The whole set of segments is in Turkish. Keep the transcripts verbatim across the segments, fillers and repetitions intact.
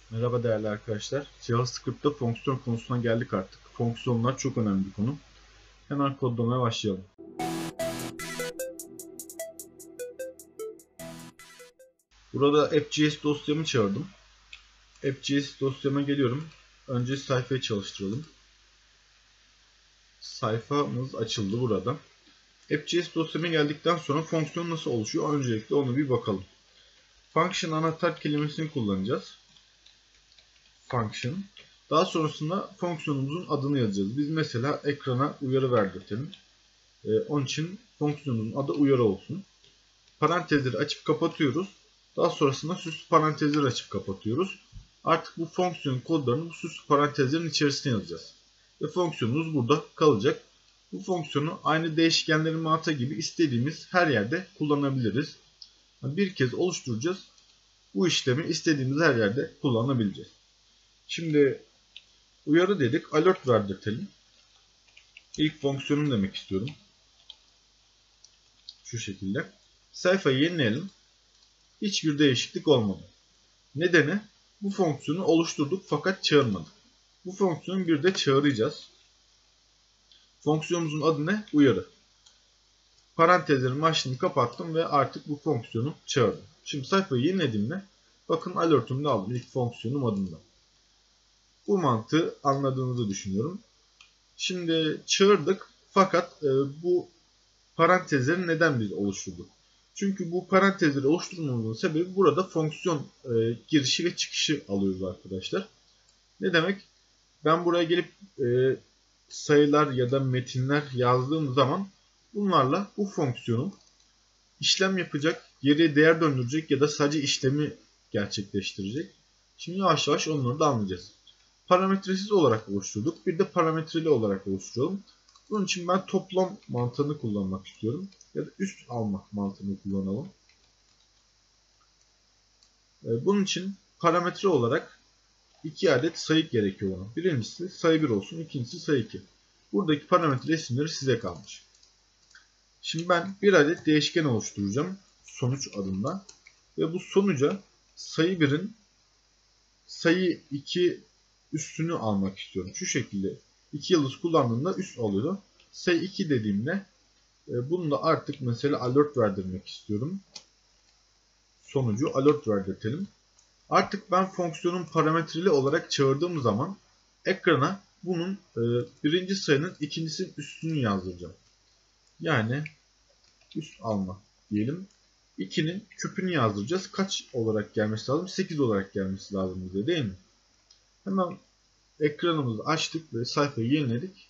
Merhaba değerli arkadaşlar. JavaScript'te fonksiyon konusuna geldik artık. Fonksiyonlar çok önemli bir konu. Hemen kodlamaya başlayalım. Burada app.js dosyamı çağırdım. App.js dosyama geliyorum. Önce sayfayı çalıştıralım. Sayfamız açıldı burada. App.js dosyama geldikten sonra fonksiyon nasıl oluşuyor? Öncelikle onu bir bakalım. Function anahtar kelimesini kullanacağız. Function. Daha sonrasında fonksiyonumuzun adını yazacağız. Biz mesela ekrana uyarı verdirtelim. Ee, onun için fonksiyonumuzun adı uyarı olsun. Parantezleri açıp kapatıyoruz. Daha sonrasında süslü parantezleri açıp kapatıyoruz. Artık bu fonksiyon kodlarını bu süslü parantezlerin içerisine yazacağız. Ve fonksiyonumuz burada kalacak. Bu fonksiyonu aynı değişkenlerin mantığı gibi istediğimiz her yerde kullanabiliriz. Bir kez oluşturacağız. Bu işlemi istediğimiz her yerde kullanabileceğiz. Şimdi uyarı dedik. Alert verdirtelim. İlk fonksiyonum demek istiyorum. Şu şekilde. Sayfayı yenileyelim. Hiçbir değişiklik olmadı. Nedeni bu fonksiyonu oluşturduk fakat çağırmadık. Bu fonksiyonu bir de çağıracağız. Fonksiyonumuzun adı ne? Uyarı. Parantezlerin başlığını kapattım ve artık bu fonksiyonu çağırdım. Şimdi sayfayı yenilediğimde bakın alert'ümde aldım ilk fonksiyonum adında. Bu mantığı anladığınızı düşünüyorum. Şimdi çağırdık fakat e, bu parantezleri neden biz oluşturduk? Çünkü bu parantezleri oluşturmamızın sebebi burada fonksiyon e, girişi ve çıkışı alıyoruz arkadaşlar. Ne demek? Ben buraya gelip e, sayılar ya da metinler yazdığım zaman bunlarla bu fonksiyonun işlem yapacak, geriye değer döndürecek ya da sadece işlemi gerçekleştirecek. Şimdi yavaş yavaş onları da anlayacağız. Parametresiz olarak oluşturduk. Bir de parametreli olarak oluşturalım. Bunun için ben toplam mantığını kullanmak istiyorum. Ya da üst almak mantığını kullanalım. Bunun için parametre olarak iki adet sayı gerekiyor bana. Birincisi sayı bir olsun, ikincisi sayı iki. Buradaki parametre isimleri size kalmış. Şimdi ben bir adet değişken oluşturacağım. Sonuç adında. Ve bu sonuca sayı birin sayı iki üstünü almak istiyorum. Şu şekilde iki yıldız kullandığımda üst alıyordu. Sayı iki dediğimde bunu da artık mesela alert verdirmek istiyorum. Sonucu alert verdirtelim. Artık ben fonksiyonun parametreli olarak çağırdığım zaman ekrana bunun e, birinci sayının ikincisinin üstünü yazdıracağım. Yani üst alma diyelim. ikinin küpünü yazdıracağız. Kaç olarak gelmesi lazım? sekiz olarak gelmesi lazım bize değil mi? Hemen ekranımızı açtık ve sayfayı yeniledik.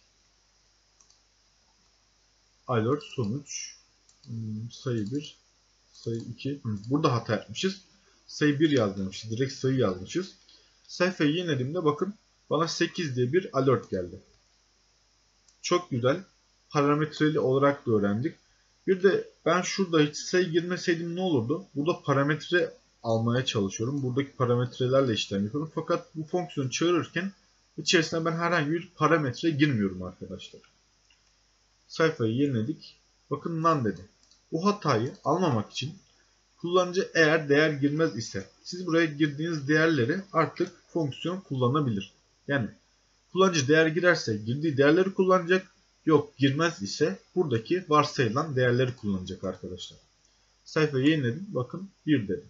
Alert sonuç sayı bir sayı iki. Burada hata yapmışız. Sayı bir yazmamışız. Direkt sayı yazmışız. Sayfayı yenilediğimde bakın bana sekiz diye bir alert geldi. Çok güzel. Parametreli olarak da öğrendik. Bir de ben şurada hiç sayı girmeseydim ne olurdu? Burada parametre almaya çalışıyorum. Buradaki parametrelerle işlem yapıyorum. Fakat bu fonksiyonu çağırırken içerisine ben herhangi bir parametre girmiyorum arkadaşlar. Sayfayı yeniledik. Bakın none dedi. Bu hatayı almamak için kullanıcı eğer değer girmez ise siz buraya girdiğiniz değerleri artık fonksiyon kullanabilir. Yani kullanıcı değer girerse girdiği değerleri kullanacak. Yok girmez ise buradaki varsayılan değerleri kullanacak arkadaşlar. Sayfayı yeniledim. Bakın bir dedi.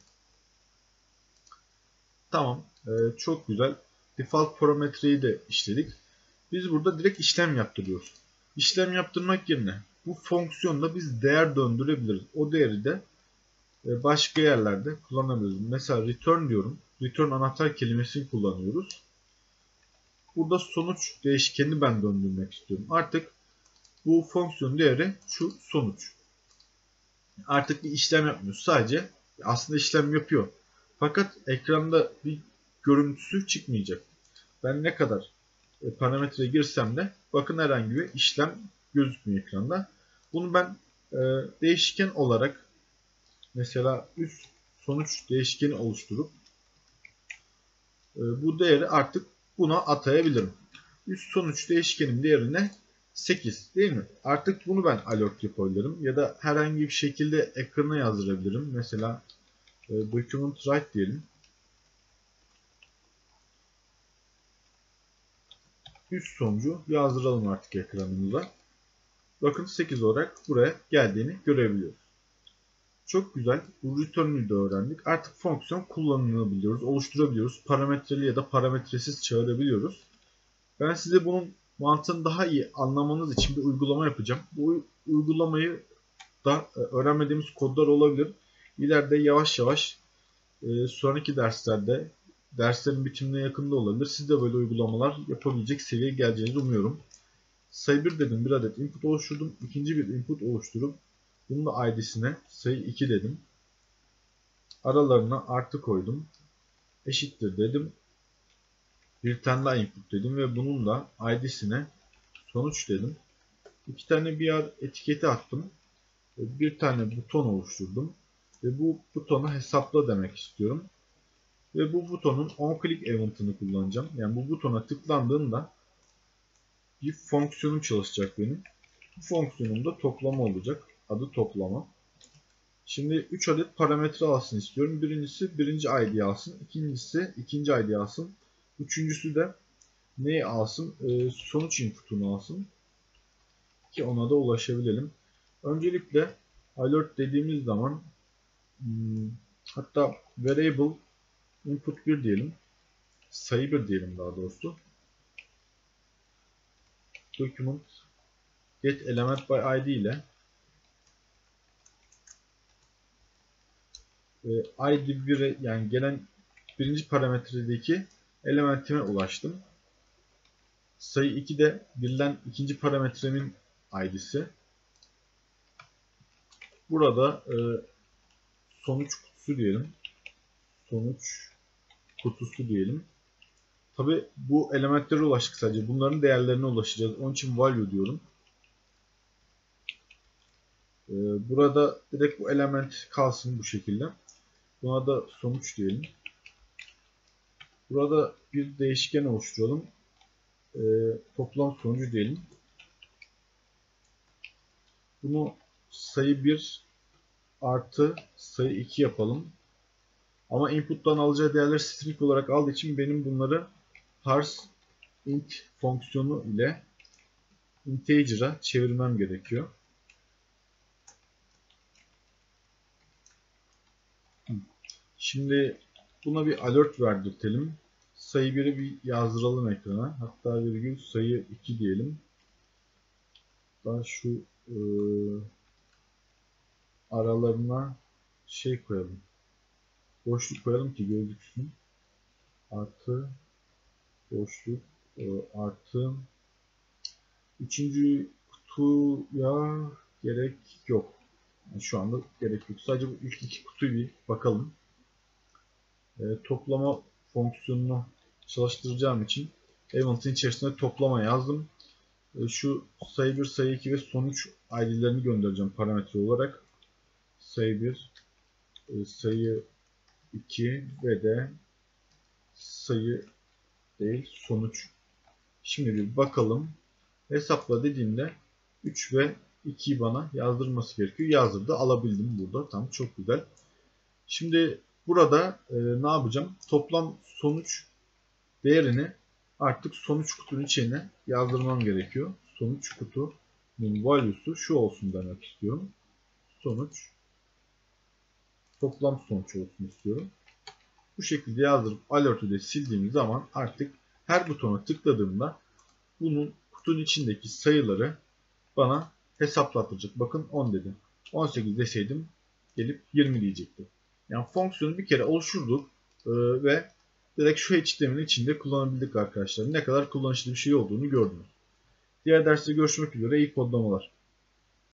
Tamam. Ee, çok güzel. Default parametreyi de işledik. Biz burada direkt işlem yaptırıyoruz. İşlem yaptırmak yerine bu fonksiyonda biz değer döndürebiliriz. O değeri de başka yerlerde kullanabiliriz. Mesela return diyorum. Return anahtar kelimesini kullanıyoruz. Burada sonuç değişkenini ben döndürmek istiyorum. Artık bu fonksiyon değeri şu sonuç. Artık bir işlem yapmıyor. Sadece aslında işlem yapıyor. Fakat ekranda bir görüntüsü çıkmayacak. Ben ne kadar parametre girsem de bakın herhangi bir işlem gözükmüyor ekranda. Bunu ben e, değişken olarak mesela üst sonuç değişkeni oluşturup e, bu değeri artık buna atayabilirim. Üst sonuç değişkenin değerine sekiz değil mi? Artık bunu ben alert yapabilirim ya da herhangi bir şekilde ekrana yazdırabilirim. Mesela e, document write diyelim. üst sonucu yazdıralım artık ekranımıza. Bakın sekiz olarak buraya geldiğini görebiliyoruz. Çok güzel. Bu return'ü de öğrendik. Artık fonksiyon kullanılabiliyoruz, oluşturabiliyoruz. Parametreli ya da parametresiz çağırabiliyoruz. Ben size bunun mantığını daha iyi anlamanız için bir uygulama yapacağım. Bu uygulamayı da öğrenmediğimiz kodlar olabilir. İleride yavaş yavaş e, sonraki derslerde, derslerin bitimine yakında olabilir. Siz de böyle uygulamalar yapabilecek seviyeye geleceğinizi umuyorum. Sayı bir dedim, bir adet input oluşturdum. İkinci bir input oluşturup bunun da I D'sine sayı iki dedim. Aralarına artı koydum. Eşittir dedim. Bir tane daha input dedim ve bunun da I D'sine sonuç dedim. İki tane bir yer etiketi attım. Bir tane buton oluşturdum. Ve bu butonu hesapla demek istiyorum. Ve bu butonun onClick event'ını kullanacağım. Yani bu butona tıklandığında bir fonksiyonum çalışacak benim. Bu fonksiyonum da toplama olacak. Adı toplama. Şimdi üç adet parametre alsın istiyorum. Birincisi birinci I D alsın. İkincisi ikinci I D alsın. Üçüncüsü de neyi alsın? Ee, sonuç input'unu alsın. Ki ona da ulaşabilelim. Öncelikle alert dediğimiz zaman hmm, hatta variable input bir diyelim. Sayı bir diyelim daha doğrusu. Document get element by I D ile I D bire yani gelen birinci parametredeki elementime ulaştım. Sayı iki de verilen ikinci parametremin I D'si. Burada e, sonuç kutusu diyelim. Sonuç kutusu diyelim. Tabi bu elementlere ulaştık sadece. Bunların değerlerine ulaşacağız. Onun için value diyorum. E, burada direkt bu element kalsın bu şekilde. Buna da sonuç diyelim. Burada bir değişken oluşturalım. E, toplam sonucu diyelim. Bunu sayı bir artı sayı iki yapalım. Ama input'tan alacağı değerleri string olarak aldığı için benim bunları parse int fonksiyonu ile integer'a çevirmem gerekiyor. Şimdi buna bir alert verdirtelim. Sayı biri bir yazdıralım ekrana. Hatta virgül sayı iki diyelim. Daha şu e, aralarına şey koyalım. Boşluk koyalım ki gözüksün. Artı boşluk e, artı üçüncü kutuya gerek yok. Yani şu anda gerek yok. Sadece bu ilk iki kutuyu bir bakalım. E, toplama fonksiyonunu çalıştıracağım için event'in içerisinde toplama yazdım. E, şu sayı bir, sayı iki ve sonuç I D'lerini göndereceğim parametre olarak. Sayı bir, e, sayı iki ve de sayı değil sonuç. Şimdi bir bakalım. Hesapla dediğimde üç ve ikiyi bana yazdırması gerekiyor. Yazdırdı. Alabildim burada. Tamam, çok güzel. Şimdi burada e, ne yapacağım? Toplam sonuç değerini artık sonuç kutunun içine yazdırmam gerekiyor. Sonuç kutunun value'su şu olsun demek istiyorum. Sonuç toplam sonuç olsun istiyorum. Bu şekilde yazdırıp alert'ü de sildiğimiz zaman artık her butona tıkladığımda bunun kutunun içindeki sayıları bana hesaplattıracak. Bakın on dedim. on sekiz deseydim gelip yirmi diyecekti. Yani fonksiyonu bir kere oluşturduk e, ve direkt şu işlemin içinde kullanabildik arkadaşlar. Ne kadar kullanışlı bir şey olduğunu gördünüz. Diğer derste görüşmek üzere. İyi kodlamalar.